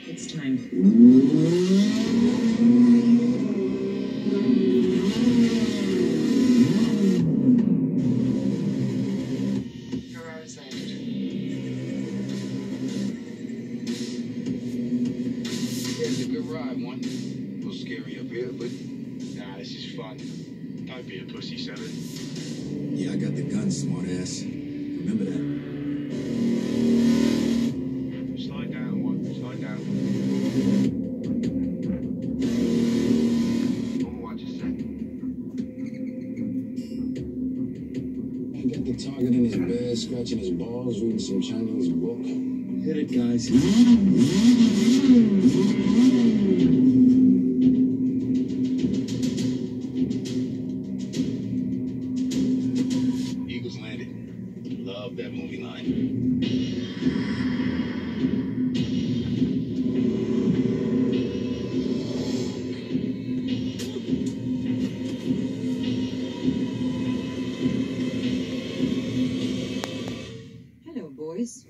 It's time. Ferrari's landed. Yeah, it's a good ride, one. A little scary up here, but nah, this is fun. Don't be a pussy, Seven. Yeah, I got the gun, smartass. Remember that. Slide down, one. Slide down. Watch a sec. I got the target in his bed, scratching his balls, reading some Chinese book. Hit it, guys. Eagles landed. Love that movie line. Hello, boys.